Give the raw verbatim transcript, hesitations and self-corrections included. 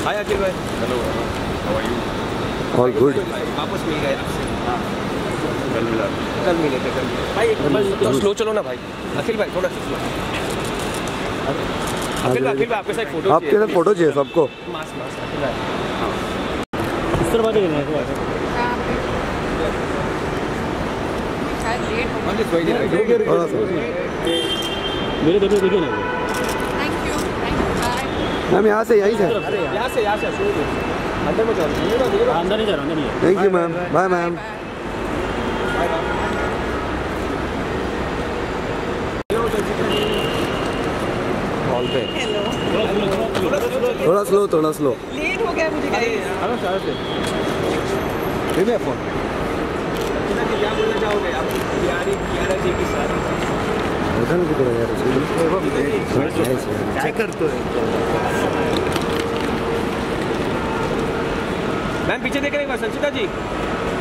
हाय अखिल भाई। Hello, how are you? All good. वापस मिल गए आपसे। हाँ, कल मिला, कल मिले थे कल भाई। एक तो स्लो चलो ना भाई। अखिल भाई थोड़ा सा स्लो। अखिल भाई, अखिल भाई आपके साथ फोटो चाहिए। आपके साथ फोटो चाहिए सबको। मास मास अखिल भाई। हाँ, इस तरह बात करना है थोड़ा सा मेरे देखो देखिए ना। Thank you, thank you, bye. Ma'am यहाँ से यहीं से। यहाँ से यहाँ से अंदर में जाओ। अंदर नहीं जा रहा, अंदर नहीं है। Thank you ma'am, bye ma'am. Hall पे हेलो। थोड़ा स्लो, थोड़ा स्लो। लेट हो गया मुझे गाइस। हेलो सर से दे दे फोन। कितना क्या बोलना चाहोगे आप? यारी यारा जी की सारी उधर की तरह यार चेक कर तो मैम पीछे देख रहे हैं एक बार संचिता जी।